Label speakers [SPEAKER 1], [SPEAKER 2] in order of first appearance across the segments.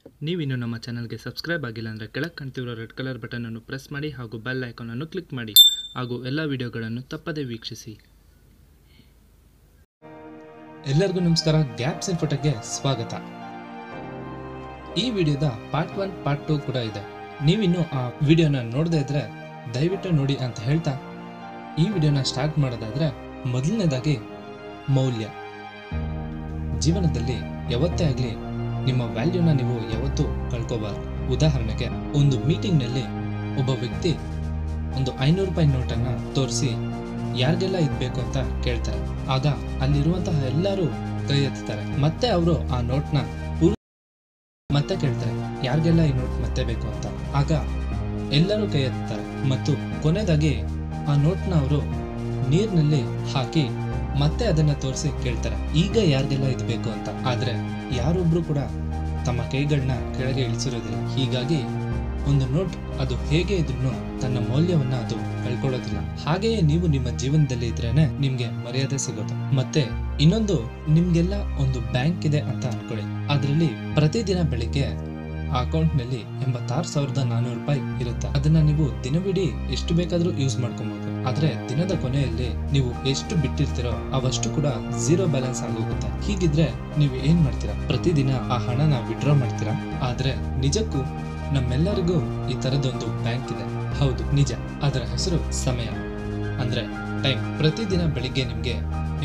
[SPEAKER 1] ನೀವಿನ್ನು ನಮ್ಮ ಚಾನಲ್ಗೆ ಸಬ್ಸ್ಕ್ರೈಬ್ ಆಗಿಲ್ಲ ಅಂದರೆ ಕೆಳಗೆ ಕಾಣ್ತಿರೋ ರೆಡ್ ಕಲರ್ ಬಟನ್ ಅನ್ನು ಪ್ರೆಸ್ ಮಾಡಿ ಹಾಗೂ ಬೆಲ್ ಐಕಾನ್ ಅನ್ನು ಕ್ಲಿಕ್ ಮಾಡಿ ಹಾಗೂ ಎಲ್ಲ ವಿಡಿಯೋಗಳನ್ನು ತಪ್ಪದೇ ವೀಕ್ಷಿಸಿ. ಎಲ್ಲರಿಗೂ ನಮಸ್ಕಾರ. ಗ್ಯಾಪ್ಸ್ ಇನ್ಫೋಟೆಕ್ಗೆ ಸ್ವಾಗತ. ಈ ವಿಡಿಯೋದ ಪಾರ್ಟ್ 1 ಪಾರ್ಟ್ 2 ಕೂಡ ಇದೆ. ನೀವಿನ್ನು ಆ ವಿಡಿಯೋನ ನೋಡದೇ ಇದ್ರೆ ದಯವಿಟ್ಟು ನೋಡಿ ಅಂತ ಹೇಳ್ತಾ ಈ ವಿಡಿಯೋನ ಸ್ಟಾರ್ಟ್ ಮಾಡೋದಾದ್ರೆ, ಮೊದಲನೇದಾಗಿ ಮೌಲ್ಯ. ಜೀವನದಲ್ಲಿ ಯಾವತ್ತೇ ಆಗಲಿ ನಿಮ್ಮ ವ್ಯಾಲ್ಯೂನ ನೀವು ಯಾವತ್ತೂ ಕಳ್ಕೋಬಾರ್ದು. ಉದಾಹರಣೆಗೆ, ಒಂದು ಮೀಟಿಂಗ್ನಲ್ಲಿ ಒಬ್ಬ ವ್ಯಕ್ತಿ ಒಂದು 500 ರೂಪಾಯಿ ನೋಟನ್ನು ತೋರಿಸಿ ಯಾರಿಗೆಲ್ಲ ಇದ್ಬೇಕು ಅಂತ ಕೇಳ್ತಾರೆ. ಆಗ ಅಲ್ಲಿರುವಂತಹ ಎಲ್ಲರೂ ಕೈ ಎತ್ತಾರೆ. ಮತ್ತೆ ಅವರು ಆ ನೋಟ್ನ ಮತ್ತೆ ಕೇಳ್ತಾರೆ, ಯಾರಿಗೆಲ್ಲ ಈ ನೋಟ್ ಮತ್ತೆ ಬೇಕು ಅಂತ. ಆಗ ಎಲ್ಲರೂ ಕೈ ಎತ್ತಾರೆ ಮತ್ತು ಕೊನೆಯದಾಗಿ ಆ ನೋಟ್ನ ಅವರು ನೀರಿನಲ್ಲಿ ಹಾಕಿ ಮತ್ತೆ ಅದನ್ನ ತೋರಿಸಿ ಕೇಳ್ತಾರೆ, ಈಗ ಯಾರಿಗೆಲ್ಲ ಇದು ಬೇಕು ಅಂತ. ಆದ್ರೆ ಯಾರೊಬ್ರು ಕೂಡ ತಮ್ಮ ಕೈಗಳನ್ನ ಕೆಳಗೆ ಇಳಿಸಿರೋದಿಲ್ಲ. ಹೀಗಾಗಿ ಒಂದು ನೋಟ್ ಅದು ಹೇಗೆ ಇದ್ರೂ ತನ್ನ ಮೌಲ್ಯವನ್ನ ಅದು ಕಳ್ಕೊಳ್ಳೋದಿಲ್ಲ. ಹಾಗೆಯೇ ನೀವು ನಿಮ್ಮ ಜೀವನದಲ್ಲಿ ಇದ್ರೇನೆ ನಿಮ್ಗೆ ಮರ್ಯಾದೆ ಸಿಗೋದು. ಮತ್ತೆ ಇನ್ನೊಂದು, ನಿಮ್ಗೆಲ್ಲ ಒಂದು ಬ್ಯಾಂಕ್ ಇದೆ ಅಂತ ಅನ್ಕೊಳ್ಳಿ. ಅದರಲ್ಲಿ ಪ್ರತಿದಿನ ಬೆಳಿಗ್ಗೆ ಆ ಅಕೌಂಟ್ ನಲ್ಲಿ 86,400 ರೂಪಾಯಿ ಇರುತ್ತೆ. ಅದನ್ನ ನೀವು ದಿನವಿಡೀ ಎಷ್ಟು ಬೇಕಾದ್ರೂ ಯೂಸ್ ಮಾಡ್ಕೊಬಹುದು. ಆದ್ರೆ ದಿನದ ಕೊನೆಯಲ್ಲಿ ನೀವು ಎಷ್ಟು ಬಿಟ್ಟಿರ್ತೀರೋ ಅವಷ್ಟು ಕೂಡ ಝೀರೋ ಬ್ಯಾಲೆನ್ಸ್ ಆಗೋಗುತ್ತೆ. ಹೀಗಿದ್ರೆ ನೀವು ಏನ್ ಮಾಡ್ತೀರಾ? ಪ್ರತಿದಿನ ಆ ಹಣನ ವಿಡ್ರಾ ಮಾಡ್ತೀರಾ? ಆದ್ರೆ ನಿಜಕ್ಕೂ ನಮ್ಮೆಲ್ಲರಿಗೂ ಈ ತರದೊಂದು ಬ್ಯಾಂಕ್ ಇದೆ. ಹೌದು, ನಿಜ. ಅದರ ಹೆಸರು ಸಮಯ, ಅಂದ್ರೆ ಟೈಮ್. ಪ್ರತಿದಿನ ಬೆಳಿಗ್ಗೆ ನಿಮ್ಗೆ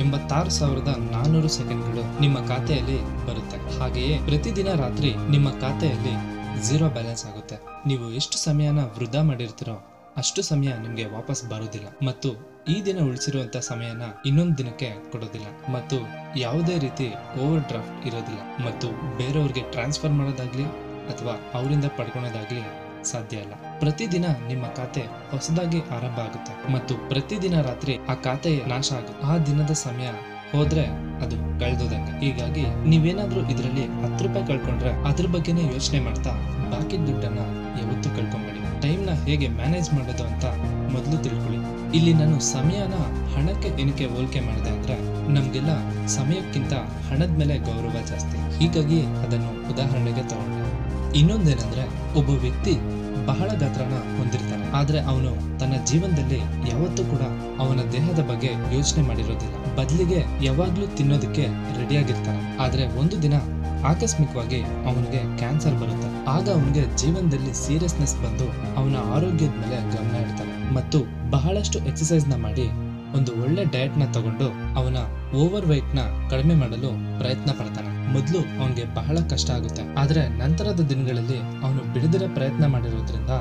[SPEAKER 1] 86,400 ಸೆಕೆಂಡ್ಗಳು ನಿಮ್ಮ ಖಾತೆಯಲ್ಲಿ ಬರುತ್ತೆ. ಹಾಗೆಯೇ ಪ್ರತಿದಿನ ರಾತ್ರಿ ನಿಮ್ಮ ಖಾತೆಯಲ್ಲಿ ಝೀರೋ ಬ್ಯಾಲೆನ್ಸ್ ಆಗುತ್ತೆ. ನೀವು ಎಷ್ಟು ಸಮಯನ ವೃಧಾ ಮಾಡಿರ್ತೀರೋ ಅಷ್ಟು ಸಮಯ ನಿಮ್ಗೆ ವಾಪಸ್ ಬರೋದಿಲ್ಲ ಮತ್ತು ಈ ದಿನ ಉಳಿಸಿರುವಂತ ಸಮಯನ ಇನ್ನೊಂದು ದಿನಕ್ಕೆ ಕೊಡೋದಿಲ್ಲ ಮತ್ತು ಯಾವುದೇ ರೀತಿ ಓವರ್ ಡ್ರಾಫ್ಟ್ ಇರೋದಿಲ್ಲ ಮತ್ತು ಬೇರೆಯವ್ರಿಗೆ ಟ್ರಾನ್ಸ್ಫರ್ ಮಾಡೋದಾಗ್ಲಿ ಅಥವಾ ಅವರಿಂದ ಪಡ್ಕೊಳೋದಾಗ್ಲಿ ಸಾಧ್ಯ ಇಲ್ಲ. ಪ್ರತಿದಿನ ನಿಮ್ಮ ಖಾತೆ ಹೊಸದಾಗಿ ಆರಂಭ ಆಗುತ್ತೆ ಮತ್ತು ಪ್ರತಿದಿನ ರಾತ್ರಿ ಆ ಖಾತೆ ನಾಶ ಆಗುತ್ತೆ. ಆ ದಿನದ ಸಮಯ ಹೋದ್ರೆ ಅದು ಕಳೆದೋದಂಗೆ. ಹೀಗಾಗಿ ನೀವೇನಾದ್ರೂ ಇದರಲ್ಲಿ 10 ರೂಪಾಯಿ ಕಳ್ಕೊಂಡ್ರೆ ಅದ್ರ ಬಗ್ಗೆನೇ ಯೋಚನೆ ಮಾಡ್ತಾ ಬಾಕಿ ದುಡ್ಡನ್ನ ಯಾವತ್ತೂ ಕಳ್ಕೊಂಬೇಡಿ. ಟೈಮ್ ನ ಹೇಗೆ ಮ್ಯಾನೇಜ್ ಮಾಡೋದು ಅಂತ ಮೊದಲು ತಿಳ್ಕೊಳ್ಳಿ. ಇಲ್ಲಿ ನಾನು ಸಮಯನ ಹಣಕ್ಕೆ ಏನಕ್ಕೆ ಹೋಲಿಕೆ ಮಾಡಿದೆ ಅಂದ್ರೆ, ನಮ್ಗೆಲ್ಲ ಸಮಯಕ್ಕಿಂತ ಹಣದ ಮೇಲೆ ಗೌರವ ಜಾಸ್ತಿ. ಹೀಗಾಗಿ ಅದನ್ನು ಉದಾಹರಣೆಗೆ ತಗೊಂಡೆ. ಇನ್ನೊಂದೇನಂದ್ರೆ, ಒಬ್ಬ ವ್ಯಕ್ತಿ ಬಹಳ ಗಾತ್ರನ ಹೊಂದಿರ್ತಾನೆ, ಆದ್ರೆ ಅವನು ತನ್ನ ಜೀವನದಲ್ಲಿ ಯಾವತ್ತೂ ಕೂಡ ಅವನ ದೇಹದ ಬಗ್ಗೆ ಯೋಚನೆ ಮಾಡಿರೋದಿಲ್ಲ. ಬದಲಿಗೆ ಯಾವಾಗ್ಲೂ ತಿನ್ನೋದಕ್ಕೆ ರೆಡಿಯಾಗಿರ್ತಾನೆ. ಆದ್ರೆ ಒಂದು ದಿನ ಆಕಸ್ಮಿಕವಾಗಿ ಅವನಿಗೆ ಕ್ಯಾನ್ಸರ್ ಬರುತ್ತೆ. ಆಗ ಅವನಿಗೆ ಜೀವನದಲ್ಲಿ ಸೀರಿಯಸ್ನೆಸ್ ಬಂದು ಅವನ ಆರೋಗ್ಯದ ಮೇಲೆ ಗಮನ ಇಡ್ತಾನೆ ಮತ್ತು ಬಹಳಷ್ಟು ಎಕ್ಸಸೈಸ್ ನ ಮಾಡಿ ಒಂದು ಒಳ್ಳೆ ಡಯಟ್ ನ ತಗೊಂಡು ಅವನ ಓವರ್ ವೆಯ್ಟ್ ನ ಕಡಿಮೆ ಮಾಡಲು ಪ್ರಯತ್ನ ಪಡ್ತಾನೆ. ಮೊದಲು ಅವನಿಗೆ ಬಹಳ ಕಷ್ಟ ಆಗುತ್ತೆ, ಆದ್ರೆ ನಂತರದ ದಿನಗಳಲ್ಲಿ ಅವನು ಬಿಡದಿರ ಪ್ರಯತ್ನ ಮಾಡಿರೋದ್ರಿಂದ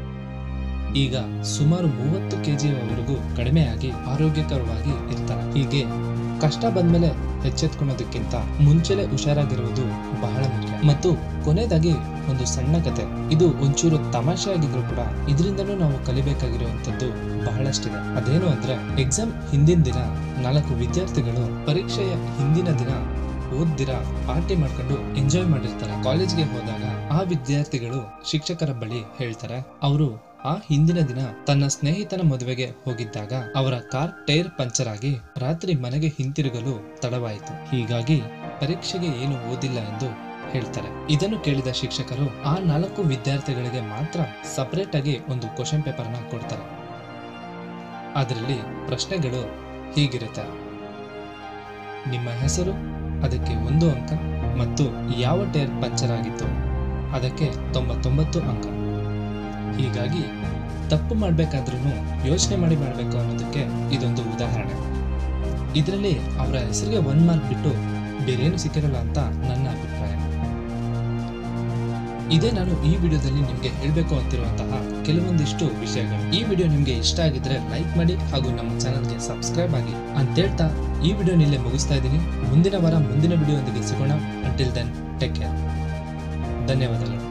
[SPEAKER 1] ಈಗ ಸುಮಾರು 30 kg ಕಡಿಮೆಯಾಗಿ ಆರೋಗ್ಯಕರವಾಗಿ ಇರ್ತಾನೆ. ಹೀಗೆ ಕಷ್ಟ ಬಂದ್ಮೇಲೆ ಎಚ್ಚೆತ್ಕೊಳ್ಳೋದಕ್ಕಿಂತ ಮುಂಚೆಲೆ ಹುಷಾರಾಗಿರುವುದು ಬಹಳ ಮುಖ್ಯ. ಮತ್ತು ಕೊನೆಯದಾಗಿ ಒಂದು ಸಣ್ಣ ಕತೆ. ಇದು ಒಂಚೂರು ತಮಾಷೆಯಾಗಿದ್ರು ಕೂಡ ಇದರಿಂದನೂ ನಾವು ಕಲಿಬೇಕಾಗಿರುವಂತದ್ದು ಬಹಳಷ್ಟಿದೆ. ಅದೇನು ಅಂದ್ರೆ, ಎಕ್ಸಾಮ್ ಹಿಂದಿನ ದಿನ 4 ವಿದ್ಯಾರ್ಥಿಗಳು ಪರೀಕ್ಷೆಯ ಹಿಂದಿನ ದಿನ ಓದ್ದಿರ ಪಾರ್ಟಿ ಮಾಡ್ಕೊಂಡು ಎಂಜಾಯ್ ಮಾಡಿರ್ತಾರೆ. ಕಾಲೇಜ್ಗೆ ಹೋದಾಗ ಆ ವಿದ್ಯಾರ್ಥಿಗಳು ಶಿಕ್ಷಕರ ಬಳಿ ಹೇಳ್ತಾರೆ, ಅವರು ಆ ಹಿಂದಿನ ದಿನ ತನ್ನ ಸ್ನೇಹಿತನ ಮದುವೆಗೆ ಹೋಗಿದ್ದಾಗ ಅವರ ಕಾರ್ ಟೈರ್ ಪಂಚರ್ ಆಗಿ ರಾತ್ರಿ ಮನೆಗೆ ಹಿಂತಿರುಗಲು ತಡವಾಯಿತು. ಹೀಗಾಗಿ ಪರೀಕ್ಷೆಗೆ ಏನು ಓದಿಲ್ಲ ಎಂದು ಹೇಳ್ತಾರೆ. ಇದನ್ನು ಕೇಳಿದ ಶಿಕ್ಷಕರು ಆ 4 ವಿದ್ಯಾರ್ಥಿಗಳಿಗೆ ಮಾತ್ರ ಸಪರೇಟ್ ಆಗಿ ಒಂದು ಕ್ವಶನ್ ಪೇಪರ್ ನ ಕೊಡ್ತಾರೆ. ಅದರಲ್ಲಿ ಪ್ರಶ್ನೆಗಳು ಹೀಗಿರುತ್ತೆ: ನಿಮ್ಮ ಹೆಸರು, ಅದಕ್ಕೆ 1 ಅಂಕ, ಮತ್ತು ಯಾವ ಟೈರ್ ಪಂಚರ್ ಆಗಿತ್ತು ಅದಕ್ಕೆ 99 ಅಂಕ. ಹೀಗಾಗಿ ತಪ್ಪು ಮಾಡ್ಬೇಕಾದ್ರೂ ಯೋಚನೆ ಮಾಡಿ ಮಾಡಬೇಕು ಅನ್ನೋದಕ್ಕೆ ಇದೊಂದು ಉದಾಹರಣೆ. ಇದರಲ್ಲಿ ಅವರ ಹೆಸರಿಗೆ 1 ಮಾರ್ಕ್ ಬಿಟ್ಟು ಬೇರೇನು ಸಿಕ್ಕಿರಲ್ಲ ಅಂತ ನನ್ನ ಅಭಿಪ್ರಾಯ. ಇದೇ ನಾನು ಈ ವಿಡಿಯೋದಲ್ಲಿ ನಿಮ್ಗೆ ಹೇಳ್ಬೇಕು ಅಂತಿರುವಂತಹ ಕೆಲವೊಂದಿಷ್ಟು ವಿಷಯಗಳು. ಈ ವಿಡಿಯೋ ನಿಮ್ಗೆ ಇಷ್ಟ ಆಗಿದ್ರೆ ಲೈಕ್ ಮಾಡಿ ಹಾಗೂ ನಮ್ಮ ಚಾನಲ್ಗೆ ಸಬ್ಸ್ಕ್ರೈಬ್ ಆಗಿ ಅಂತ ಹೇಳ್ತಾ ಈ ವಿಡಿಯೋ ನಿಲ್ಲೇ ಮುಗಿಸ್ತಾ ಇದ್ದೀನಿ. ಮುಂದಿನ ವಾರ ಮುಂದಿನ ವಿಡಿಯೋ ಒಂದಿಗೆ ಸಿಗೋಣ. Until then, take care. ಧನ್ಯವಾದಗಳು.